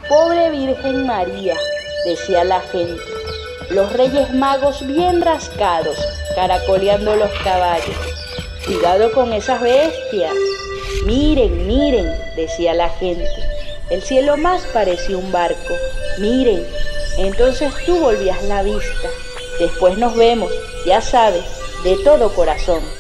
Pobre Virgen María, decía la gente. Los Reyes Magos bien rascados, caracoleando los caballos. Cuidado con esas bestias. Miren, miren, decía la gente. El cielo más parecía un barco. Miren. Entonces tú volvías la vista. Después nos vemos, ya sabes, de todo corazón.